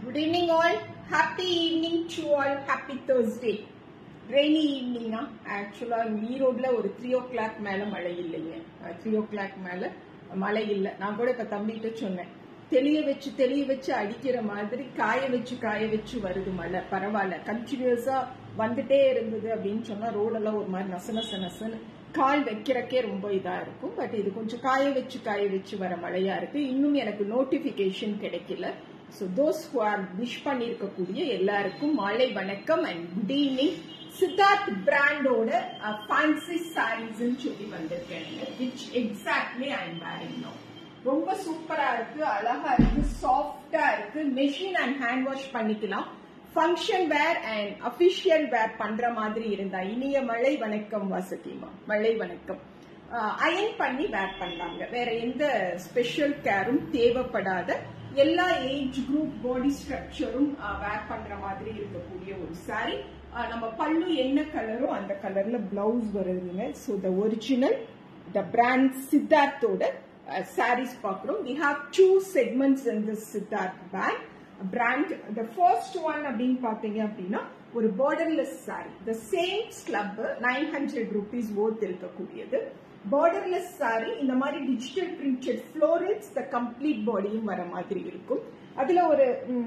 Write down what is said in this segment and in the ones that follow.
Good evening all. Happy evening to all. Happy Thursday. Rainy evening na. Actually, ஈரோட்ல ஒரு 3 o'clock மேல மழை இல்லைங்க. 3 o'clock மேல மழை இல்ல. நான் கூட இப்ப தம்பிகிட்ட சொன்னேன். தெளிய வச்சு அடிக்கிற மாதிரி காய வச்சு வருது மழை. பரவாயில்ல. கண்டினியூஸா வந்துட்டே இருந்தது அப்படின்னு சொன்னா ரோடெல்லாம் ஒரு மாதிரி நசனசனசன்னு கால் வைக்கிறக்கே ரொம்ப இதா இருக்கும். பட் இது கொஞ்சம் காய வச்சு வர மழையா இருக்கு. இன்னும் எனக்கு நோட்டிபிகேஷன் கிடைக்கல. So those who are wish பண்ணிருக்கக்கூடிய எல்லாருக்கும் மாலை வணக்கம் and good evening. சித்தார்த் பிராண்டோட ஃபேன்சி சாரீஸ் சொல்லி வந்திருக்கேன், which exactly I am wearing now. ரொம்ப சூப்பரா இருக்கு, அழகா இருக்கு, சாஃப்டா இருக்கு. மெஷின் அண்ட் ஹேண்ட் வாஷ் பண்ணிக்கலாம். Function wear and official wear பண்ற மாதிரி இருந்தா இனிய மழை வணக்கம் வாசகிமா, மழை வணக்கம். அயன் பண்ணி வேர் பண்ணலாங்க. வேற எந்த ஸ்பெஷல் கேரும் தேவைப்படாத, எல்லா ஏஜ் குரூப் பாடி ஸ்ட்ரக்சரும் வேர் பண்ற மாதிரி இருக்கக்கூடிய ஒரு சாரி. நம்ம பல்லு என்ன கலரோ அந்த கலர்ல பிளவுஸ் வருதுங்க. So the original the brand சித்தார்த்தோட sarees பார்க்கிறோம். We have two segments in this Siddharth brand. The first one அப்படின்னு பாத்தீங்க அப்படின்னா ஒரு borderless saree. The same club 900 rupees worth இருக்கக்கூடியது. Borderless saree இந்த மாதிரி digital printed florals the complete bodyயும் வர மாதிரி இருக்கும். அதுல ஒரு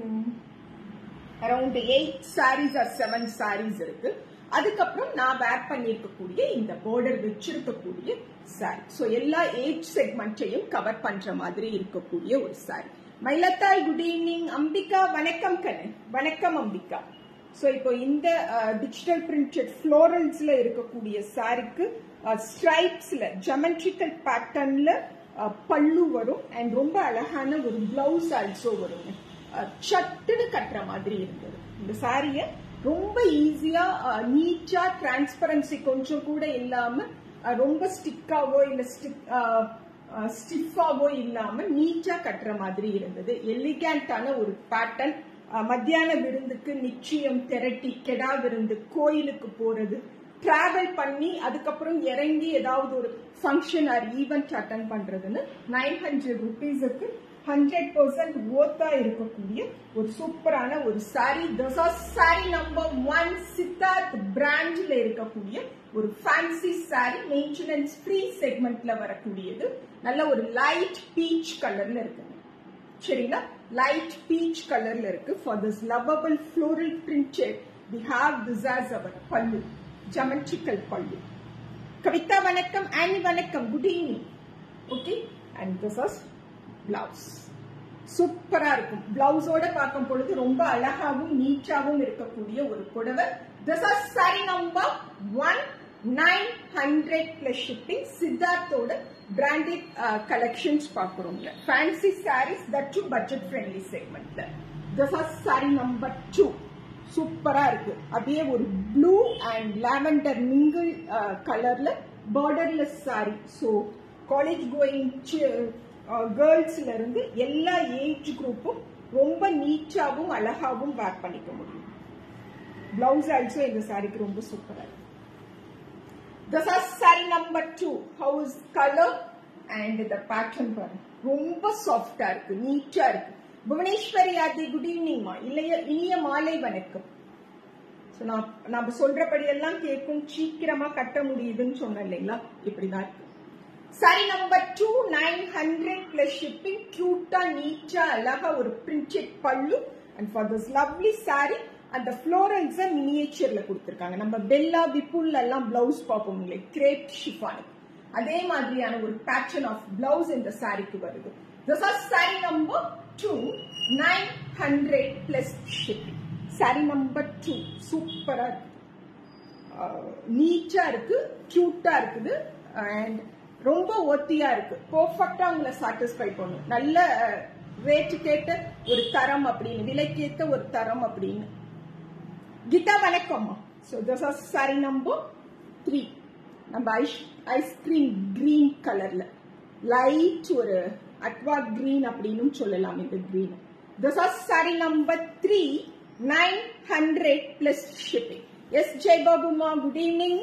around 8 sarees or 7 sarees இருக்கு. அதுக்கப்புறம் நான் வேர் பண்ணிருக்கக்கூடிய இந்த பார்டர் வச்சிருக்கக்கூடிய சாரி. சோ எல்லா ஏஜ் செக்மெண்ட்டையும் கவர் பண்ற மாதிரி இருக்கக்கூடிய ஒரு சாரி. Mayilathai good evening. அம்பிகா வணக்கம் கண்ணு, வணக்கம் அம்பிகா. சோ இப்போ இந்த டிஜிட்டல் பிரிண்டட் ஃப்ளோரல்ஸ்ல இருக்கக்கூடிய சாரிக்கு ஸ்ட்ரைப்ஸ்ல ஜியோமெட்ரிக்கல் பேட்டர்ன்ல பல்லு வரும் அண்ட் ரொம்ப அழகான ஒரு பிளவுஸ் ஆல்சோ வரும். சட்டுன்னு கட்டுற மாதிரி இருந்தது இந்த சாரிய. ரொம்ப ஈஸியா நீட்டா டிரான்ஸ்பரன்சி கொஞ்சம் கூட இல்லாம, ரொம்ப ஸ்டிக்காவோ இல்ல ஸ்டிஃபாவோ இல்லாம நீட்டா கட்டுற மாதிரி இருந்தது. எலிகண்டான ஒரு பேட்டர்ன். மத்தியான விருந்துக்கு, நிச்சயம், திரட்டி, கெடா விருந்து, கோயிலுக்கு போறது, டிராவல் பண்ணி அதுக்கப்புறம் இறங்கி ஏதாவது ஒரு ஃபங்க்ஷன் ஆர் ஈவென்ட் அட்டன் பண்றதுன்னு 900 rupeesக்கு 100% worth-ஆ இருக்கக்கூடிய ஒரு சூப்பரான ஒரு sari. This are sari number 1 Siddharth பிராண்ட்ல இருக்கக்கூடிய ஒரு ஃபேன்சி சாரி. மெயின்டெனன்ஸ் ஃப்ரீ செக்மெண்ட்ல வரக்கூடியது. நல்ல ஒரு லைட் பீச் கலர்ல இருக்குங்க. சரிங்களா, லைட் பீச் கலர்ல இருக்கு. For this lovable floral printed we have this as our pallu, geometrical pallu. Kavitha வணக்கம், ஆனி வணக்கம், good evening. Okay, and this is blouse. சூப்பரா இருக்கும். பிளவுஸோட பார்க்கும் பொழுது ரொம்ப அழகாவும் நீட்டாவும் இருக்கக்கூடிய ஒரு புடவை. This is saree number 1, 900 plus shipping. சித்தார்த்தோட branded collections பார்க்கிறோம்ல. Fancy sarees that too budget friendly segmentல. This is saree number 2. சூப்பரா இருக்கு. அப்படியே ஒரு ப்ளூ அண்ட் லாவெண்டர் மிங்கிள் கலர்ல borderless saree. So college going கேர்ள்ஸ்ல இருந்து எல்லா ஏஜ் குரூப்பும் ரொம்ப நீட்டாவும் அழகாவும் வேர் பண்ணிக்க முடியும். பிளவுஸ் ஆல்சோ இந்த சாரிக்கு ரொம்ப சூப்பரா இருக்கு. This is saree number 2. How is color and the pattern பாருங்க. ரொம்ப சாஃப்டா இருக்கு, நீட்டா இருக்கு. புவனேஸ்வரி ஆதி குட் ஈவினிங்மா, இல்லையா இனிய மாலை வணக்கம். நாம சொல்றபடி எல்லாம் கேட்கும், சீக்கிரமா கட்ட முடியுதுன்னு சொன்ன இல்லைங்களா, இப்படிதான் இருக்கு. Sari number 2, 900 plus shipping. கியூட்டா நீட்டா அழகா ஒரு printed pallu. And for this lovely sari அந்த ஃப்ளோரல்ஸ் மினியேச்சர்ல கொடுத்திருக்காங்க. நம்ம பெல்லா விப்புல் எல்லாம் பிளவுஸ் பார்ப்போம் இல்லை, கிரேப் ஷிஃபான், அதே மாதிரியான ஒரு பேட்டர்ன் ஆஃப் பிளவுஸ் இந்த சாரிக்கு வருது. This is saree number 2, 900 plus shipping. Sari number 2 சூப்பரா இருக்கு, நீட்டா இருக்கு, கியூட்டா இருக்குது அண்ட் ரொம்ப ஒத்தியா இருக்கு. பெர்ஃபெக்ட்டா உங்களை சாட்டிஸ்ஃபை பண்ணும். நல்ல ரேட்டு கேட்ட ஒரு தரம் அப்படின்னு, விலைக்கேத்த ஒரு தரம் அப்படின்னு. கீதா வணக்கம். So this is saree number 3. நம்ம ஐஸ்கிரீம் கிரீன் கலர்ல லைட் ஒரு அக்வா கிரீன் அப்படின்னு சொல்லலாம் இந்த green. This is saree number 3, 900 plus shipping. Yes ஜெயபாபுமா good evening.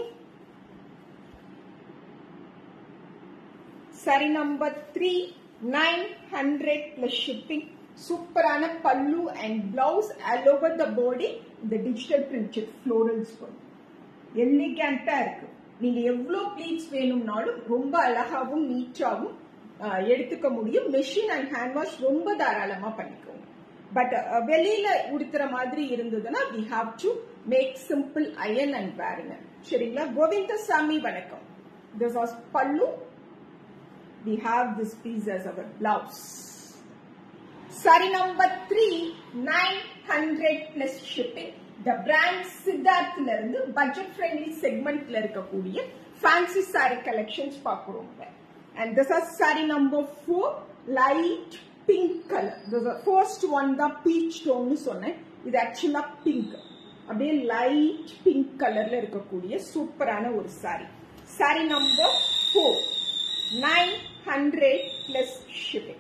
saree number 3, 900 plus shipping. சூப்பரான pallu and blouse all over the body இந்த டிஜிட்டல் பிரிண்டட் ஃப்ளோரல்ஸ் வரும். எலிகண்டா இருக்கு. நீங்க எவ்வளவு ப்ளீட்ஸ் வேணும்னாலும் ரொம்ப அழகாவும் நீட்டாவும் எடுத்துக்க முடியும். மெஷின் அண்ட் ஹேண்ட் வாஷ் ரொம்ப தாராளமா பண்ணிக்கோங்க. பட் வெளியில உடுத்துற மாதிரி இருந்ததுன்னா we have to make simple iron and wearing. சரிங்களா? கோவிந்தசாமி வணக்கம். This was pallu. We have this piece as our blouse. Saree number 3, 900 plus shipping. The brand Siddharth la irundhu budget friendly segment la irukக்கூடிய fancy saree collections பார்க்கிறோம். And this is saree number 4, light pink color. The first one the peach tone nu சொன்னேன். இது actually pink. அப்படியே light pink colorல இருக்கக்கூடிய சூப்பரான ஒரு saree. Saree number 4, 900 plus shipping.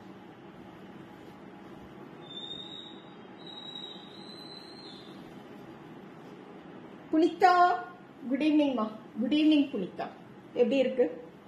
Punitha, good evening மா. Good evening Punitha, எப்படி இருக்கு?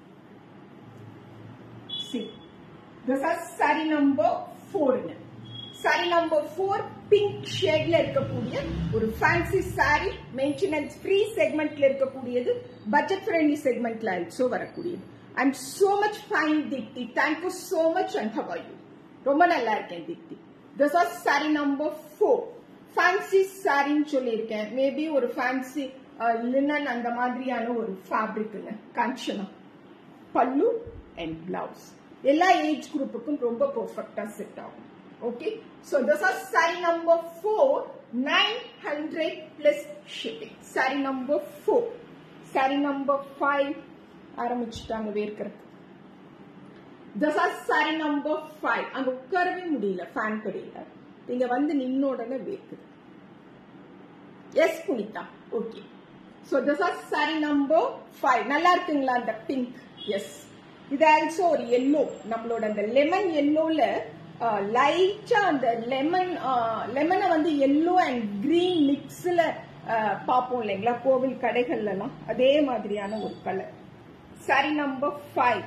See, this is saree number 4. saree number 4 pink shade ல இருக்கக்கூடிய ஒரு fancy saree, maintenance free segmentல இருக்கக்கூடியது, budget friendly segmentல also வரக்கூடியது. I'm so much fine Deepthi. Thank you so much and how are you? ரொம்ப நல்லா இருக்கேன் Deepthi. This is saree number 4. Fancy சாரின்னு சொல்லியிருக்கேன். மேபி ஒரு ஃபேன்சி லினன் அந்த மாதிரியான ஒரு ஃபேப்ரிக்குங்க. காஞ்சனா பல்லு அண்ட் பிளவுஸ் எல்லா ஏஜ் குரூப்புக்கும் ரொம்ப பெர்ஃபெக்ட்டா செட் ஆகும். Okay, so this is saree number 4, 900 plus shipping. saree number 4. saree number 5 ஆரம்பிச்சுட்டாங்க வேர்க்கறதுக்கு. This is saree number 5. அங்க உட்காரவே முடியல ஃபேன் கடையில. நீங்க வந்து நின்ன உடனே வேர்க்குது. Yes Punitha, okay. So this is saree number 5. நல்லா இருக்குங்களா அந்த பிங்க்? எஸ். இது ஆல்சோ ஒரு yellow, நம்மளோட அந்த லெமன் yellowல லைட்டா அந்த லெமனை வந்து yellow அண்ட் கிரீன் மிக்ஸ்ல பாப்போம் இல்லைங்களா கோவில் கடைகள்ல எல்லாம், அதே மாதிரியான ஒரு colour. saree number 5.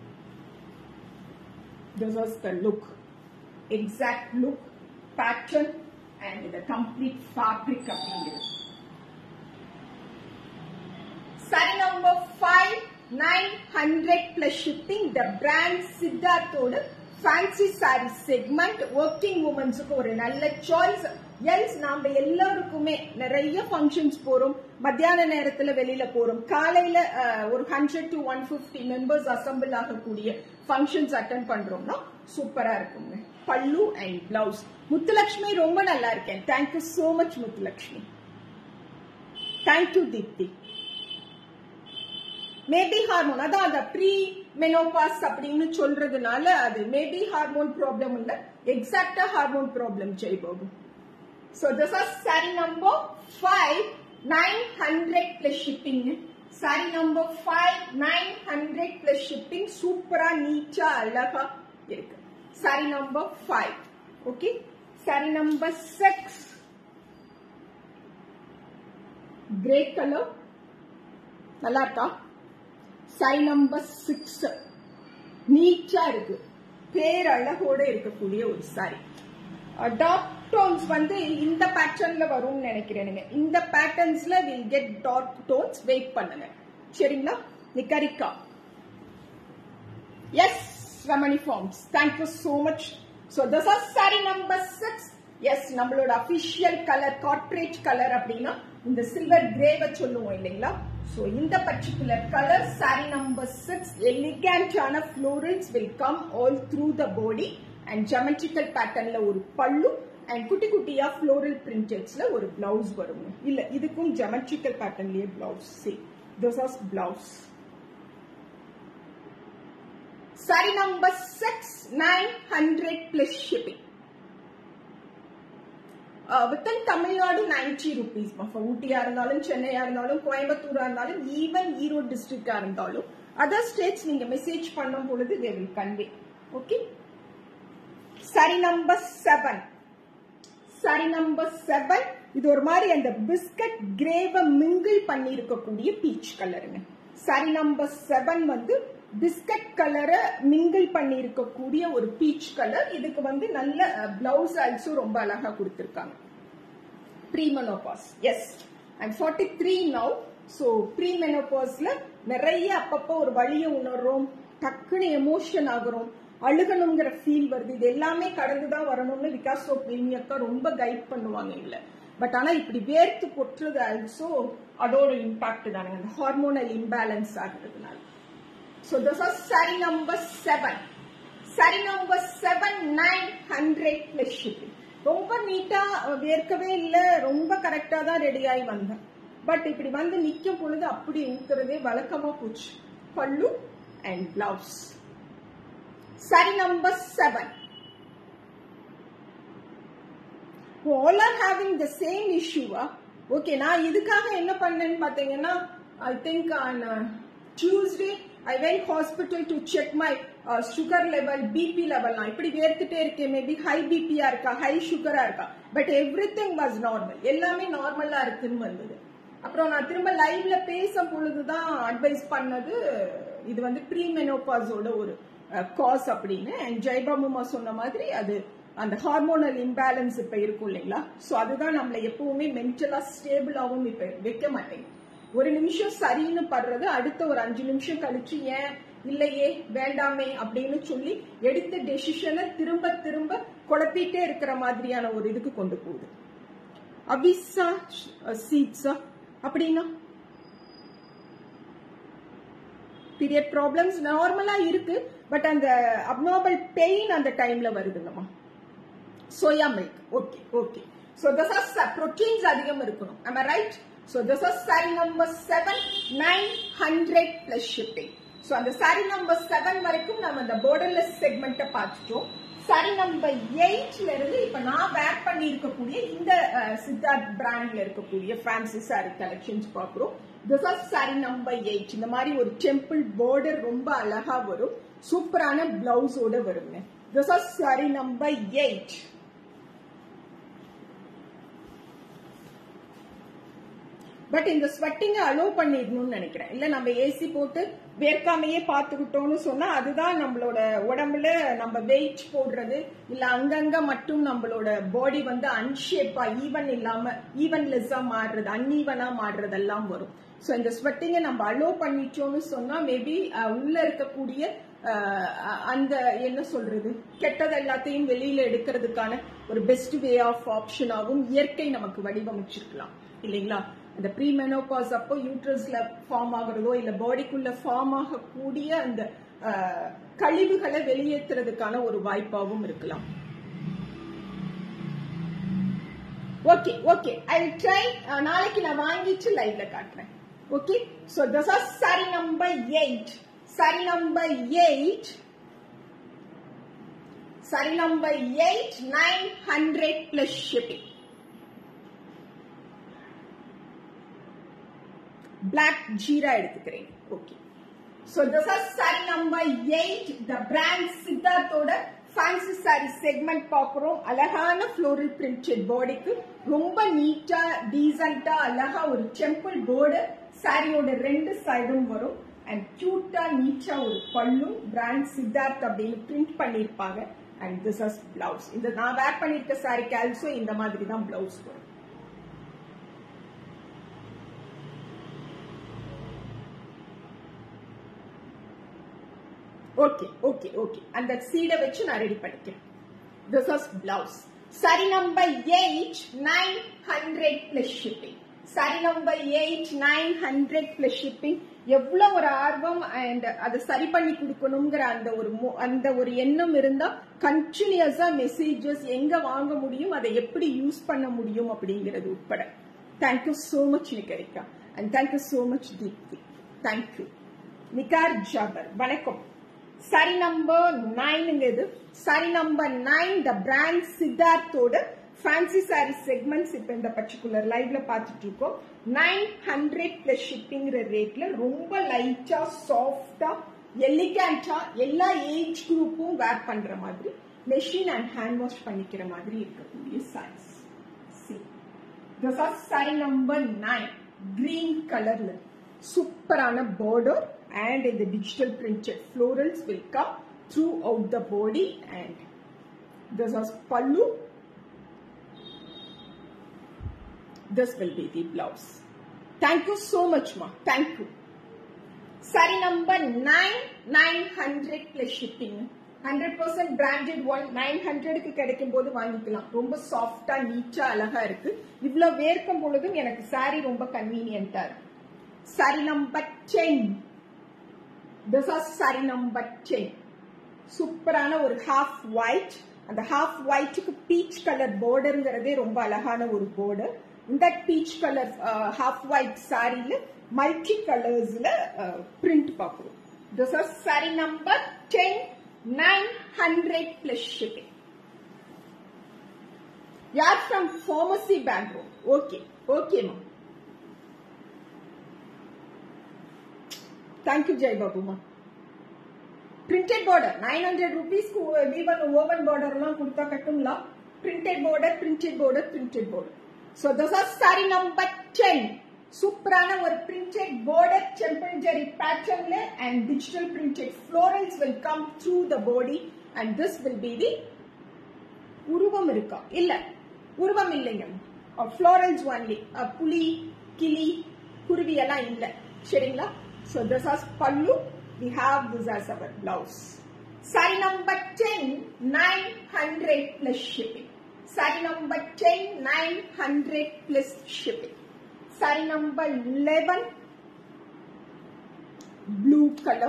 This is the look, exact look, pattern and the complete fabric அப்படிங்கிறது. saree number 5, 900 plus shipping. The brand சித்தார்த்தோட fancy saree segment. working women's-க்கு ஒரு நல்ல சாய்ஸ். எல்ஸ் நாம எல்லாருக்குமே நிறைய ஃபங்க்ஷன்ஸ் போறோம், மத்தியான நேரத்துல வெளியில போறோம், காலையில ஒரு 100 to 150 மெம்பர்ஸ் அசம்பிள் ஆகக்கூடிய ஃபங்க்ஷன்ஸ் அட்டெண்ட் பண்றோம்னா சூப்பரா இருக்குங்க. பல்லு அண்ட் பிளவுஸ். முத்துலட்சுமி ரொம்ப நல்லா இருக்கேன். Thank you so much Muthulakshmi. Thank you Deepti. Maybe hormone, அதான் அந்த ப்ரீ மெனோபாஸ் அப்படின்னு சொல்றதுனால அது மேபி ஹார்மோன் ப்ராப்ளம் இல்ல, எக்ஸாக்டா ஹார்மோன் ப்ராப்ளம் செய்வோம். So this is saree number 5, 900 plus shipping. saree number 5, 900 plus shipping. சூப்பரா நீட்டா அழகா இருக்கு. saree number 5. okay, saree number 6, grey color, நல்லா இருக்கா? saree number 6 நீட்டா இருக்கு, பேரழகோட இருக்கக்கூடிய ஒரு saree. டார்க் டோன்ஸ் வந்து இந்த பேட்டர்ன்ல வரும்னு நினைக்கிறேனுங்க. இந்த பேட்டர்ன்ஸ்ல will get dark tones. Wait பண்ணுங்க சரிங்களா? Niharika, yes Ramani farms, thank you so much. So this is saree number 6. Yes, நம்மளோட அபிஷியல் கலர் கார்ப்பரேட் கலர் அப்படின்னா இந்த சில்வர் கிரேவை சொல்லுவோம் இல்லைங்களா? சோ இந்த பர்டிகுலர் கலர் saree number 6. எலிகண்டான florals will come all through the body and geometrical பேட்டர்ன்ல ஒரு பல்லு அண்ட் குட்டி குட்டியா ஃப்ளோரல் பிரிண்டட்ஸ்ல ஒரு பிளவுஸ் வரும். இல்ல இதுக்கும் ஜெமெட்ரிக்கல் பேட்டர்ன்லயே blouse. see, this is blouse. saree number 6, 900 plus shipping. within Tamil Nadu 90 rupees. ஊட்டியா இருந்தாலும், சென்னையா இருந்தாலும், கோயம்புத்தூரா இருந்தாலும், ஈவன் ஈரோடு டிஸ்ட்ரிக்டா இருந்தாலும், அதர் ஸ்டேட்ஸ் நீங்க மெசேஜ் பண்ணும் பொழுது they will convey. okay, saree number 7. saree number 7 இது ஒரு மாதிரி அந்த பிஸ்கட் கிரேவ மிங்கிள் பண்ணி இருக்கக்கூடிய பீச் கலருங்க. saree number 7 வந்து பிஸ்கட் கலரை மிங்கிள் பண்ணி இருக்கக்கூடிய ஒரு பீச் கலர். இதுக்கு வந்து நல்ல பிளவுஸ் ஆல்சோ ரொம்ப அழகா கொடுத்திருக்காங்க. Premenopause. Yes, I'm 43 now. So ப்ரீமெனோபாஸ்ல நிறைய அப்பப்போ ஒரு வழியை உணர்றோம், டக்குன்னு எமோஷன் ஆகுறோம், அழுகணுங்கிற ஃபீல் வருது. இது எல்லாமே கடந்துதான் வரணும்னு விகாஸ் சோப் வேணி அக்கா ரொம்ப கைட் பண்ணுவாங்க இல்ல. பட் ஆனா இப்படி வேர்த்து கொட்டுறது ஆல்சோ அதோட இம்பாக்ட் தானே, அந்த ஹார்மோனல் இம்பேலன்ஸ் ஆகுறதுனால. So this is saree number 7. Saree number 7, 900 plus shipping. ரொம்ப நீட்டா வேர்க்கவே இல்ல, ரொம்ப கரெக்டா தான் ரெடி ஆகி வந்தேன். பட் இப்படி வந்து நிக்கும் பொழுது அப்படி ஊத்துறதே வழக்கமா போச்சு. Pallu and blouse. saree number 7. All are having the same issue. Okay, நான் இதுக்காக என்ன பண்ணேன்னு பாத்தீங்கன்னா, I think on Tuesday I went hospital to check my sugar level, BP level. நான் இப்படி வேர்த்துட்டே இருக்கேன், மேபி ஹை பிபியா இருக்கா, ஹை சுகரா இருக்கா, பட் எவ்ரிதிங் வாஸ் நார்மல், எல்லாமே நார்மலா இருக்குன்னு வந்தது. அப்புறம் நான் திரும்ப லைவ்ல பேசும் பொழுதுதான் அட்வைஸ் பண்ணது, இது வந்து ப்ரீமெனோபாஸோட ஒரு காஸ் அப்படின்னு. அண்ட் ஜெயபாமுமா சொன்ன மாதிரி அது அந்த ஹார்மோனல் இம்பேலன்ஸ் இப்ப இருக்கும் இல்லைங்களா. சோ அதுதான் நம்மள எப்பவுமே மென்டலா ஸ்டேபிளாவும் இப்ப வைக்க மாட்டேங்குது. ஒரு நிமிஷம் சரின்னு படுறது அடுத்த ஒரு 5 நிமிஷம் கழிச்சு ஏன் இல்லையே வேண்டாமே அப்படின்னு சொல்லி எடுத்த டெசிஷனை திரும்ப திரும்ப குழப்பிட்டே இருக்கிற மாதிரியான ஒரு இதுக்கு கொண்டு போகுது. அவிசா சீட்ஸா அப்படின்னா பீரியட் ப்ராப்ளம்ஸ் நார்மலா இருக்கு, பட் அந்த அப்நார்மல் பெயின் அந்த டைம்ல வருதுங்கம்மா. Soya milk. Okay okay. So this is proteins அதிகம் இருக்கணும். am I right? So this is saree number 7, 900 plus shipping. So அந்த saree number 7 வரைக்கும் நம்ம அந்த borderless segment பார்த்துட்டோம். saree number 8ல இருந்து இப்ப நான் வேர் பண்ணி இருக்கக்கூடிய இந்த சித்தார்த் பிராண்ட்ல இருக்கக்கூடிய ஃபேன்சி saree கலெக்ஷன்ஸ் பார்க்கிறோம். This is saree number 8. இந்த மாதிரி ஒரு டெம்பிள் border ரொம்ப அழகா வரும், சூப்பரான பிளவுஸோட வருங்க. This is saree number 8. But இந்த ஸ்வெட்டிங்க அலோவ் பண்ணிடணும்னு நினைக்கிறேன். இல்ல நம்ம ஏசி போட்டு வேர்க்காமையே பார்த்துக்கிட்டோம்னு சொன்னா அதுதான் நம்மளோட உடம்புல நம்ம வெயிட் போடுறது இல்ல அங்கங்க மட்டும் நம்மளோட பாடி வந்து அன்ஷேப்பா ஈவன் இல்லாம ஈவன்லெஸ்ஸா மாறுறது, அன்ஈவனா மாறுறதெல்லாம் வரும். சோ இந்த ஸ்வெட்டிங்க நம்ம அலோவ் பண்ணிட்டோம்னு சொன்னா மேபி உள்ள இருக்கக்கூடிய அந்த என்ன சொல்றது கெட்டது எல்லாத்தையும் வெளியில எடுக்கிறதுக்கான ஒரு பெஸ்ட் வே ஆஃப் ஆப்ஷனாகவும் இயற்கை நமக்கு வடிவமைச்சிருக்கலாம் இல்லைங்களா. அந்த ப்ரீமெனோபாஸ் அப்போ யூட்ரஸ்ல ஃபார்ம் ஆகுறதோ இல்ல பாடிக்குள்ள ஃபார்ம் ஆகக்கூடிய அந்த கழிவுகளை வெளியேற்றுறதுக்கான ஒரு வாய்ப்பாகவும் இருக்கலாம். Okay okay, I will try. நாளைக்கு நான் வாங்கிட்டு லைவ்ல காட்டுறேன். Okay. So this is saree number 8. saree number 8. saree number 8, 900 plus shipping. Black jeera எடுத்துக்கிறேன். ஓகே. So this is saree number 8. The brand சித்தார்த்தோட ஃபேன்சி saree செக்மெண்ட் பார்க்கிறோம். அழகான floral printed பாடிக்கு ரொம்ப நீட்டா டீசென்ட்டா அழகா ஒரு டெம்பிள் border சாரியோட 2 சைடும் வரும். அண்ட் கியூட்டா நீட்டா ஒரு பல்லும் பிராண்ட் சித்தார்த் அப்படின்னு பிரிண்ட் பண்ணிருப்பாங்க. And this is blouse. இந்த நான் வேர் பண்ணிருக்க சாரிக்கு ஆல்சோ இந்த மாதிரி தான் பிளவுஸ் வரும். ஓகே ஓகே ஓகே, அந்த சீடை வச்சு நான் ரெடி பண்ணிக்கிறேன். This is blouse. saree number 8, 900 plus shipping. saree number 8, 900 plus shipping. எவ்வளவு ஒரு ஆர்வம் அண்ட் அதை சரி பண்ணி கொடுக்கணுங்கிற அந்த ஒரு எண்ணம் இருந்தா கண்டினியூஸா மெசேஜஸ் எங்க வாங்க முடியும், அதை எப்படி யூஸ் பண்ண முடியும் அப்படிங்கிறது உட்பட. Thank you so much Niharika and thank you so much Deepti. Thank you. Nigar Zafar வணக்கம். saree number 9 இது. saree number 9 the brand சித்தார்த்தோட ஃபேன்சி saree செக்மெண்ட்ஸ் இப்ப இந்த பர்டிகுலர் லைவ்ல பார்த்துட்டு இருக்கோம். 900 plus ஷிப்பிங்கிற ரேட்ல ரொம்ப லைட்டா சாஃப்டா எலிகண்டா எல்லா ஏஜ் குரூப்பும் வேர் பண்ற மாதிரி மெஷின் அண்ட் ஹேண்ட் வாஷ் பண்ணிக்கிற மாதிரி இருக்கக்கூடிய சாரீஸ். saree number 9 கிரீன் கலர்ல சூப்பரான border and in the digital printed florals will come throughout the body, and this is pallu. This will be the blouse. Thank you so much, ma. Thank you. Saree number 9, 900 plus shipping. 100% branded one. 900 க்கு கிடைக்கும் போது வாங்கிக்கலாம். ரொம்ப சாஃப்ட்டா நீட்டா அழகா இருக்கு. இவ்ளோ வேர்க்கும் பொழுதும் எனக்கு saree ரொம்ப கன்வீனியன்ட்டா இருக்கு. Saree number 10. This is saree number 10. சூப்பரான ஒரு half white. அந்த half white க்கு peach color borderங்கிறதே ரொம்ப அழகான ஒரு border. In that peach color half white saree ல multi colors ல print பார்க்கிறோம். This is saree number 10, 900 plus shipping. You are from pharmacy background. Okay, okay, ma'am. Thank you, Jai Babu, ma'am. Printed border 900 rupees ku even woven border la kudutha kattumla. Printed border, printed border, printed border. So this is saree number 10. Superana or printed border temple jerry pattern le and digital printed florals will come through the body, and this will be the uruvam irukka illa uruvam illenga florals only puli kili kuruvi ella illa seringla. So this is pallu. We have this as our blouse. Saree number 10, 900 plus shipping. Saree number 10, 900 plus shipping. Saree number 11, blue color.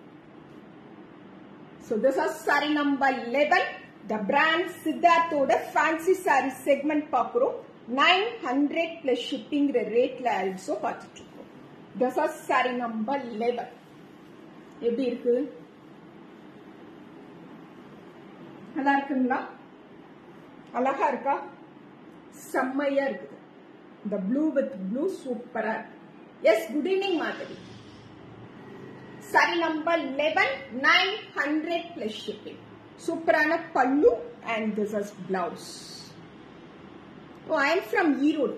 So this is saree number 11. The brand Siddharth oda fancy saree segment paakrom. 900 plus shipping rate la also paathukom. This is saree number 11. எப்படி இருக்கு? நல்லா இருக்குங்களா? அழகா இருக்கா? செம்மையா இருக்குது. The blue with blue சூப்பரா. Yes, good evening Madhavi. Saree number 11, 900 plus shipping. சூப்பரான பல்லு and this is blouse. Oh, I am from Erode.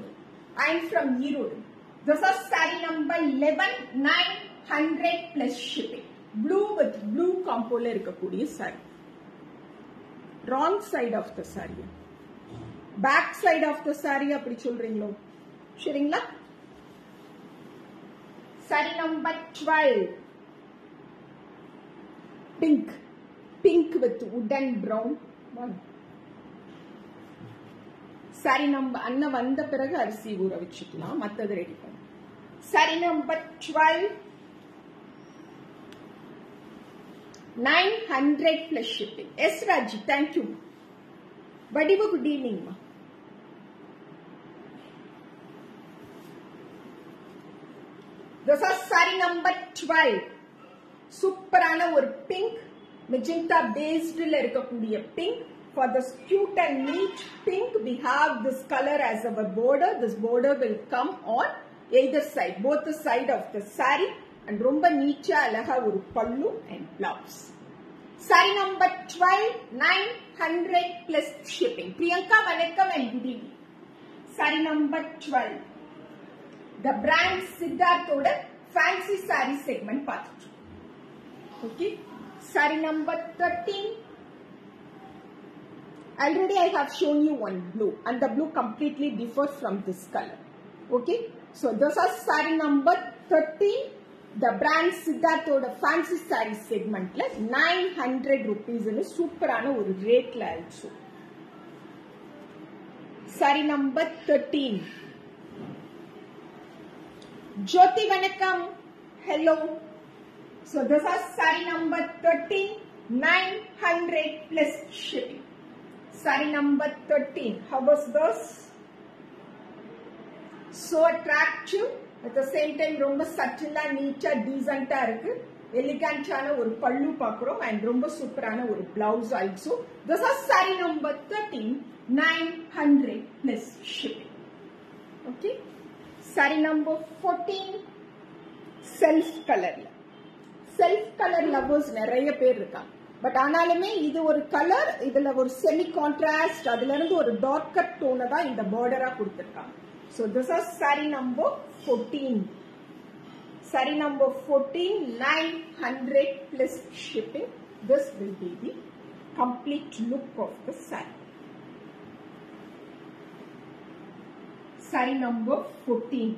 This is saree number 11, 900 plus shipping. Blue with blue combo la irukக்கூடிய saree. Wrong side of the saree. Back side of the saree அப்படி சொல்றீங்களோ? சரிங்களா? Saree number 12. Pink with wooden brown. Saree number அண்ணா வந்த பிறகு அரிசி ஊற வச்சுக்கலாம், மத்தது ready பண்ணு. Saree number 12, 900 plus shipping. Yes, Raji, thank you. Vadivu, good evening, ma. This is saree number 12. Superana or pink, magenta based la irukkudiya pink. For this cute and neat pink, we have this color as our border. This border will come on either side, both the side of the saree, and romba neecha alaga oru pallu and blouse. Saree number 12, 900 plus shipping. Priyanka, vanakkam and good evening. Saree number 12. The brand Siddharth oda fancy saree segment paathu. Okay. Saree number 13. Already I have shown you one blue, and the blue completely differs from this color. Okay. So this is saree number 13. The brand Siddharth oda fancy saree segment la 900 rupees in superana or rate la also. Saree number 13. Jyoti vanakkam. Hello. So this is saree number 13, 900 plus shipping. Saree number 13. How was this? So attractive. At the same time, romba subtle, neat, decent, elegant or pallu pakrom, and romba superana or blouse also. This is saree number 13, 900 plus shipping. Okay. Saree number 14, self color. Self color lovers நிறைய பேர் இருக்காங்க. But ஆனாலுமே இது ஒரு colour, இதுல ஒரு semi contrast, அதுல இருந்து ஒரு டார்க்கர் டோனை தான் இந்த பார்டரா கொடுத்திருக்காங்க. So this is saree number 14. saree number 14, 900 plus shipping. This will be the complete look of the saree. Saree number 14.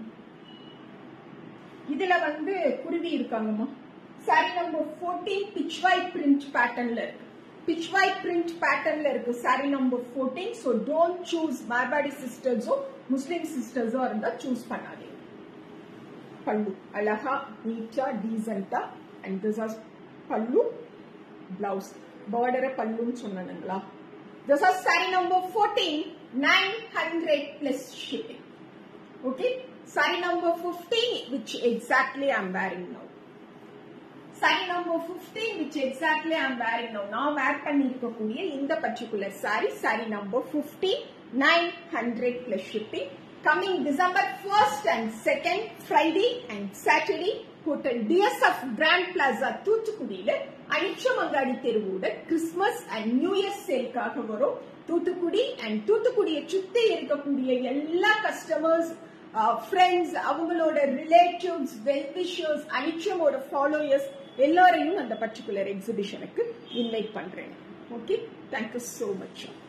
இதுல வந்து குருவி இருக்காங்கம்மா. saree number 14 pitch white print patternல இருக்கு. pitch white print patternல இருக்கு saree number 14. So don't choose Marwadi sisters or Muslim sisters or இருந்தா choose பண்ணாதீங்க. பல்லு அழகா நீட்டா டீசென்ட்டா and this is பல்லு blouse border பல்லுன்னு சொன்னானுங்களா. This is saree number 14, 900 plus shipping. Okay, saree number 15 which exactly I am wearing now. Saree number 15 which exactly I am wearing now. நான் wear பண்ணிருக்கக்கூடிய இந்த particular saree number 15, 900 plus shipping. Coming December 1st and 2nd, Friday and Saturday, Hotel DSF Grand Plaza தூத்துக்குடியில அனிச்சமங்காடி தெருவோட Christmas and new year சேல்காக வரும். Thoothukudi and தூத்துக்குடியை சுத்தி இருக்கக்கூடிய எல்லா கஸ்டமர்ஸ், ஃப்ரெண்ட்ஸ், அவங்களோட ரிலேட்டிவ்ஸ், வெல்விஷர்ஸ், அனிச்சமோட ஃபாலோயர்ஸ் எல்லாரையும் அந்த பர்டிகுலர் எக்ஸிபிஷனுக்கு இன்வைட் பண்றேன். Okay, thank you so much.